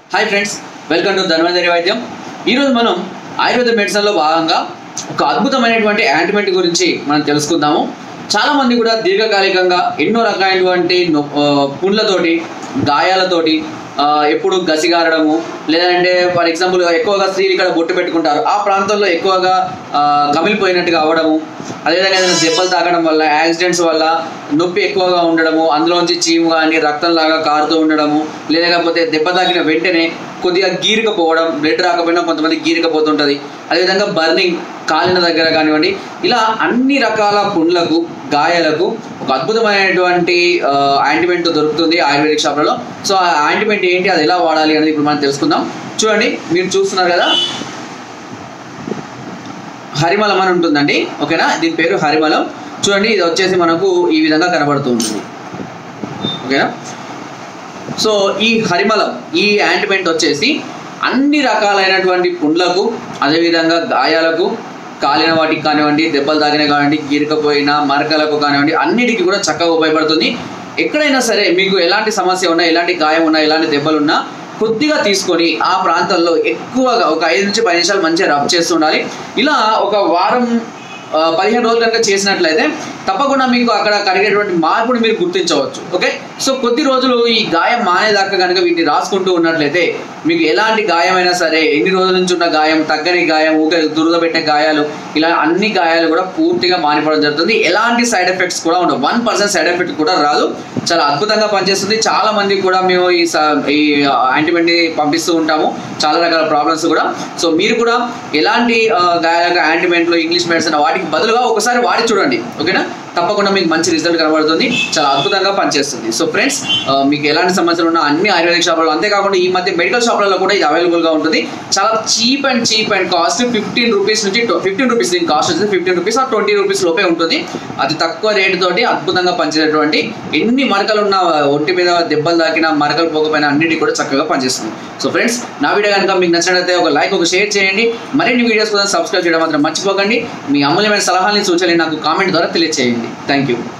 Hi friends, welcome to Dhanvantari వైద్యం. ఈరోజు మనం ఆయుర్వేద మెడిసిన్లో భాగంగా ఒక అద్భుతమైనటువంటి యాంటిమెంట్ గురించి మనం తెలుసుకుందాము. చాలామంది కూడా దీర్ఘకాలికంగా ఎన్నో రకాలైనటువంటి పుండ్లతోటి, గాయాలతోటి ఎప్పుడు గసిగారడము, లేదంటే ఫర్ ఎగ్జాంపుల్ ఎక్కువగా స్త్రీలు ఇక్కడ బొట్టు పెట్టుకుంటారు, ఆ ప్రాంతంలో ఎక్కువగా కమిలిపోయినట్టుగా అవ్వడము, అదేవిధంగా ఏదైనా దెబ్బలు తాగడం వల్ల, యాక్సిడెంట్స్ వల్ల నొప్పి ఎక్కువగా ఉండడము, అందులోంచి చీము కానీ రక్తంలాగా కారుతూ ఉండడము, లేకపోతే దెబ్బ తాకిన వెంటనే కొద్దిగా గీరకపోవడం, బ్లడ్ రాకపోయినా కొంతమంది గీరకపోతుంటుంది. అదేవిధంగా బర్నింగ్, కాలిన దగ్గర కానివ్వండి, ఇలా అన్ని రకాల పుండ్లకు, గాయాలకు ఒక అద్భుతమైనటువంటి యాంటిమెంట్ దొరుకుతుంది ఆయుర్వేదిక్ షాప్లలో. సో ఆ యాంటిమెంట్ ఏంటి, అది ఎలా వాడాలి అనేది ఇప్పుడు మనం తెలుసుకుందాం. చూడండి, మీరు చూస్తున్నారు కదా, హరిమలం అని ఉంటుందండి. ఓకేనా, దీని పేరు హరిమలం. చూడండి, ఇది వచ్చేసి మనకు ఈ విధంగా కనబడుతూ ఉంటుంది. ఓకేనా, సో ఈ హరిమలం, ఈ యాంటిమెంట్ వచ్చేసి అన్ని రకాలైనటువంటి పుండ్లకు, అదేవిధంగా గాయాలకు, కాలిన వాటికి కానివ్వండి, దెబ్బలు తాగిన కానివ్వండి, గీరకపోయిన మరకలకు కానివ్వండి, అన్నిటికీ కూడా చక్కగా ఉపయోగపడుతుంది. ఎక్కడైనా సరే మీకు ఎలాంటి సమస్య ఉన్నా, ఎలాంటి గాయం ఉన్నా, ఎలాంటి దెబ్బలు ఉన్నా కొద్దిగా తీసుకొని ఆ ప్రాంతంలో ఎక్కువగా ఒక 5 నుంచి 10 నిమిషాలు మంచిగా రబ్ చేస్తూ ఉండాలి. ఇలా ఒక వారం 15 రోజులు కనుక చేసినట్లయితే తప్పకుండా మీకు అక్కడ కలిగేటువంటి మార్పుని మీరు గుర్తించవచ్చు. ఓకే, సో కొద్ది రోజులు ఈ గాయం మానేదాకా కనుక వీటిని రాసుకుంటూ ఉన్నట్లయితే మీకు ఎలాంటి గాయమైనా సరే, ఎన్ని రోజుల నుంచి ఉన్న గాయం, తగ్గని గాయం, ఊకే దురద పెట్టే గాయాలు, ఇలా అన్ని గాయాలు కూడా పూర్తిగా మానిపోవడం జరుగుతుంది. ఎలాంటి సైడ్ ఎఫెక్ట్స్ కూడా ఉండవు, 1% సైడ్ ఎఫెక్ట్ కూడా రాదు. చాలా అద్భుతంగా పనిచేస్తుంది. చాలా మందికి కూడా మేము ఈ యాంటిమెంట్ని పంపిస్తూ ఉంటాము, చాలా రకాల ప్రాబ్లమ్స్ కూడా. సో మీరు కూడా ఎలాంటి గాయాలకు యాంటిమెంట్లు, ఇంగ్లీష్ మెడిసిన్ వాటికి బదులుగా ఒకసారి వాడి చూడండి. ఓకేనా, తప్పకుండా మీకు మంచి రిజల్ట్ కనబడుతుంది, చాలా అద్భుతంగా పనిచేస్తుంది. సో ఫ్రెండ్స్, మీకు ఎలాంటి సమస్యలు ఉన్నా అన్ని ఆయుర్వేదిక్ షాపులలో, అంతేకాకుండా ఈ మధ్య మెడికల్ షాపులలో కూడా ఇది అవైలబుల్గా ఉంటుంది. చాలా చీప్ అండ్ కాస్ట్ 15 రూపీస్ నుంచి 15 రూపీస్, దీని కాస్ట్ వచ్చేసి 15 రూపీస్ ఆర్ 20 రూపీస్ లోపే ఉంటుంది. అది తక్కువ రేటు తోటి అద్భుతంగా పనిచేసేటువంటి, ఎన్ని మరకలు ఉన్న, ఒంటి మీద దెబ్బలు తాకిన, మరకలు పోకపోయినా అన్నిటి కూడా చక్కగా పనిచేస్తుంది. సో ఫ్రెండ్స్, నా వీడియో కనుక మీకు నచ్చినట్లయితే ఒక లైక్, ఒక షేర్ చేయండి. మరిన్ని వీడియోస్ కోసం సబ్స్క్రైబ్ చేయడం మాత్రం మర్చిపోకండి. మీ అమూల్యమైన సలహాలని, సూచనలు నాకు కామెంట్ ద్వారా తెలియజేయండి. Thank you.